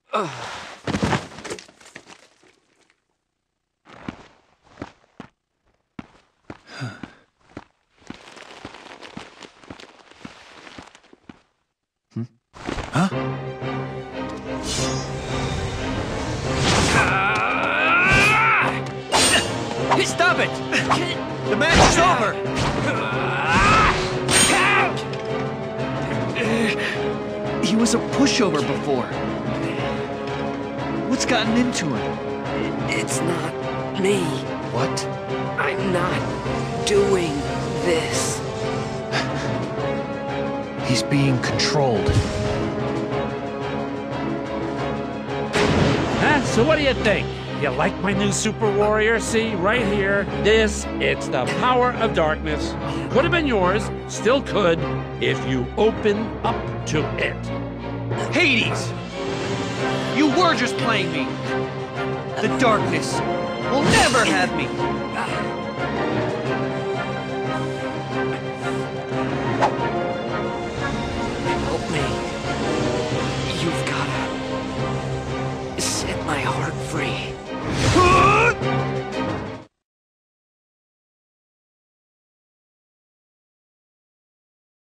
Huh? Stop it! The match is over! He was a pushover before. What's gotten into him? It's not me. What? I'm not doing this. He's being controlled. Huh? So what do you think? You like my new super warrior? See, right here. It's the power of darkness. Could have been yours, still could, if you open up to it. Hades! You were just playing me! The darkness will never have me!